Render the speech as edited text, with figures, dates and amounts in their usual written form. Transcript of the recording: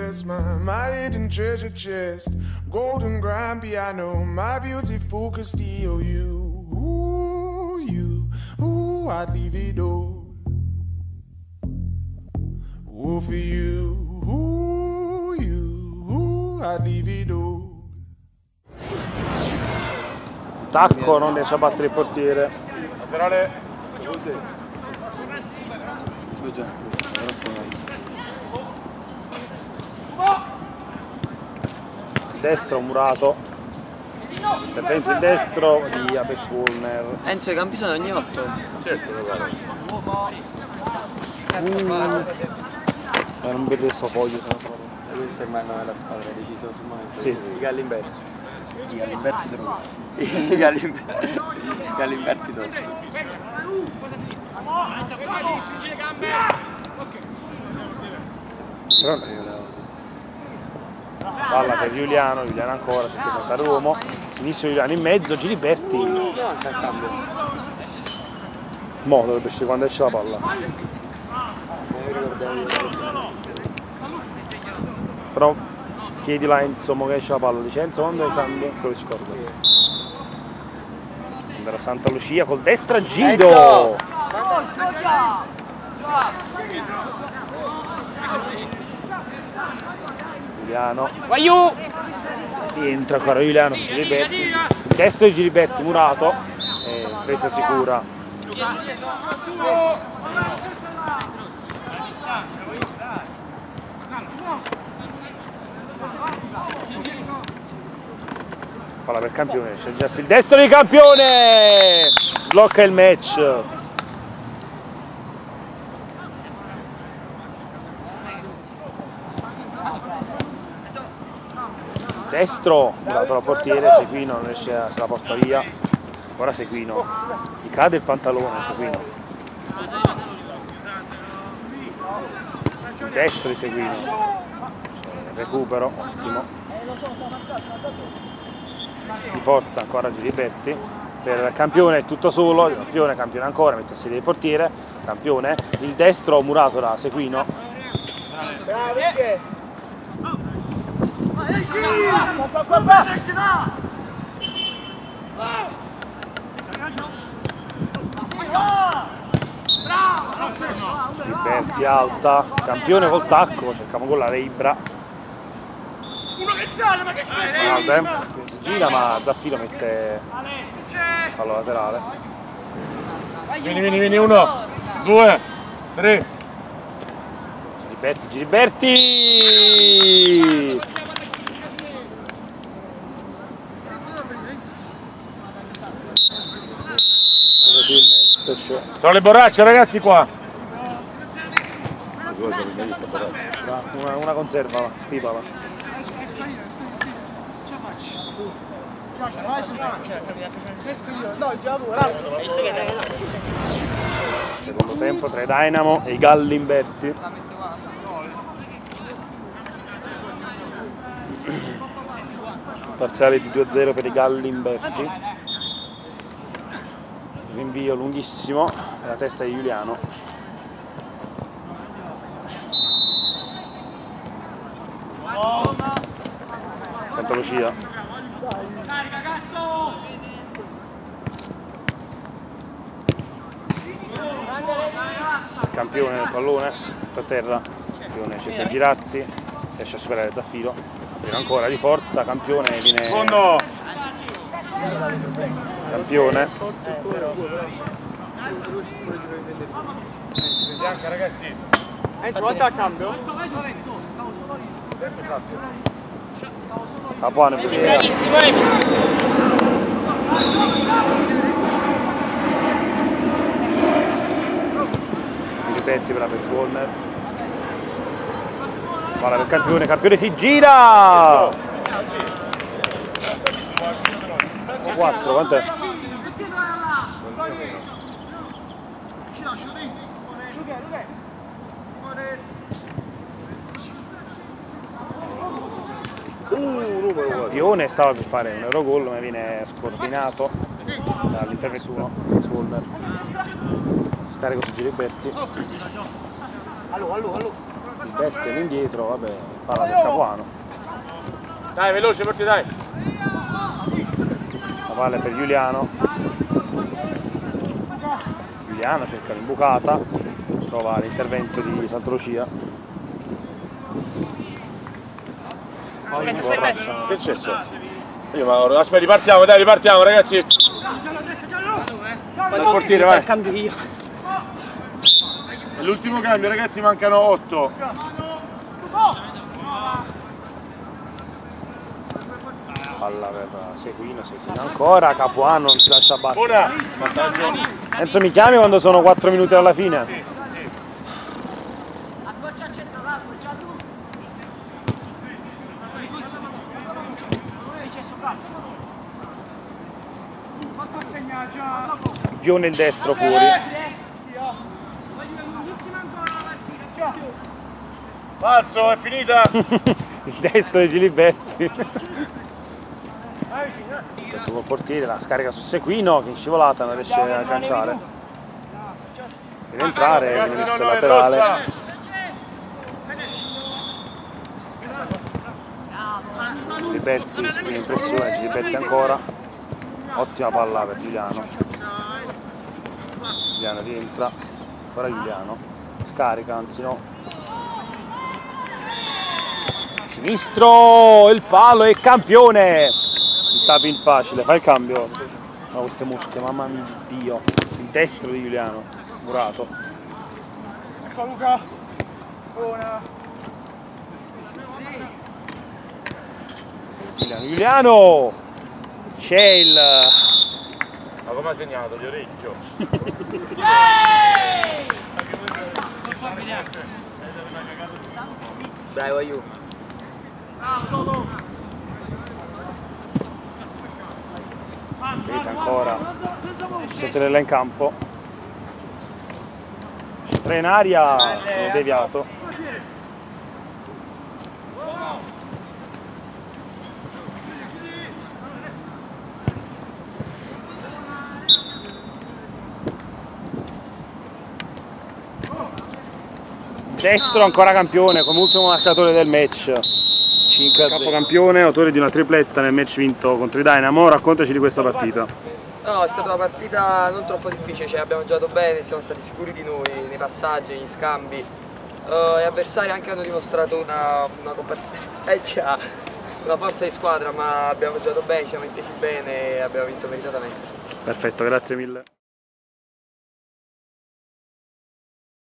rest, my hidden treasure chest, golden grand piano, my beautiful Castillo. I'd leave it all. Oh, for you, I'd leave it all. Tacco non riesce a battere il portiere. Laterale. Destro Murato. Intervento in destro di Apex Warner. Enzo, campi sono ogni 8? Certo, lo guardo. Non vedo questo foglio. Questo è il nome della squadra, è deciso sul momento. Sì. I Gallimberti. I Gallimberti Droni. I Gallimberti Tossi. Palla per Giuliano, Giuliano ancora, si presenta Ruomo, sinistro Giuliano in mezzo, Giliberti. Mo dovrebbe uscire quando esce la palla. Però chiedila a Enzo che esce la palla, dice Enzo quando cambia, quello si scorda. Andrà Santa Lucia col destra Gido! Giuliano. Entra ancora Giuliano, Giliberti. Destro di Giliberti, Murato. Presa sicura. Palla per Campione, c'è già il destro di Campione! Sblocca il match. Destro, dato la portiere, Seguino non riesce a se la porta via. Ora Seguino, gli cade il pantalone Seguino. Il destro di Seguino. Recupero, ottimo. Di forza ancora Giliberti. Per Campione è tutto solo, Campione ancora, mette a sedere il portiere. Campione, il destro Murato da Seguino. Giliberti alta, Campione col tacco, cerchiamo con la Ibra. Si gira ma Zaffiro mette fallo laterale. Vieni, 1, 2, 3. Giliberti! Sono le borracce ragazzi qua. Una conserva, stipala. Secondo tempo tra i Dynamo e i Gallimberti. Parziale di 2-0 per i Gallimberti. Rinvio lunghissimo nella testa di Giuliano. Santa Lucia. Campione del pallone, a terra. Campione cerca di girarsi, riesce a superare Zaffiro. Campione ancora di forza, Campione viene. Secondo. Campione. Bianca ragazzi. Enzo, quanto al cambio? Capuano invece. Bravissimo, Ripeti per la Apex Warner. Palla per Campione, Campione si gira! 4, quant'è? Pione stava per fare un Eurogol ma viene scordinato dall'intervento su Warner. Carico su Giliberti. Allo. Liberti all'indietro, vabbè, palla del Capuano. Dai, veloce, porti, dai. La palla è per Giuliano. Giuliano cerca l'imbucata, trova l'intervento di Santa Lucia. Che è successo? Aspetta, ripartiamo, dai, ripartiamo, ragazzi. Dal portiere, vai. Cambio io. È l'ultimo cambio, ragazzi, mancano 8. Palla per Seguino ancora, Capuano non si lascia battere. Ora. Enzo, mi chiami quando sono 4 minuti alla fine? Pione il destro fuori. Falso, è finita. Il destro di Giliberti. Col portiere la scarica su Seguino che in scivolata non riesce a agganciare. Deve entrare, viene messo laterale. Giliberti, Seguino in pressione, Giliberti ancora. Ottima palla per Giuliano. Giuliano rientra, ancora Giuliano. Scarica, anzi no. Sinistro, il palo è campione. Il tapping facile, fa il cambio. Ma queste mosche, mamma mia Dio. Il destro di Giuliano, murato. Ecco Luca. Buona. Giuliano. C'è il... Ma come ha segnato? Gli orecchio. Bravo, aiuto. Presa ancora. Sotterella in campo. Tre in aria, deviato. Destro ancora campione come ultimo marcatore del match. 5-0. Capocampione, autore di una tripletta nel match vinto contro i Dynamo. Raccontaci di questa partita. No, è stata una partita non troppo difficile, cioè abbiamo giocato bene, siamo stati sicuri di noi nei passaggi, negli scambi. Gli avversari anche hanno dimostrato una forza di squadra, ma abbiamo giocato bene, ci siamo intesi bene e abbiamo vinto meritatamente. Perfetto, grazie mille.